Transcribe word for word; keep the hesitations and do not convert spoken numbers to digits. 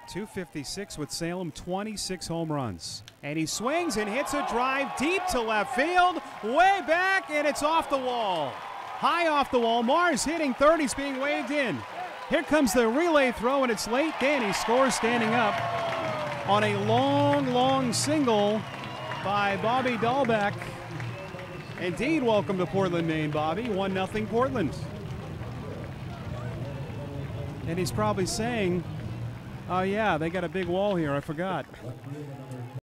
two fifty-six with Salem, twenty-six home runs. And he swings and hits a drive deep to left field, way back, and it's off the wall. High off the wall. Mars hitting third. He's being waved in. Here comes the relay throw, and it's late. Danny scores standing up on a long, long single by Bobby Dalbec. Indeed, welcome to Portland, Maine, Bobby. one nothing Portland. And he's probably saying, oh, yeah, they got a big wall here. I forgot.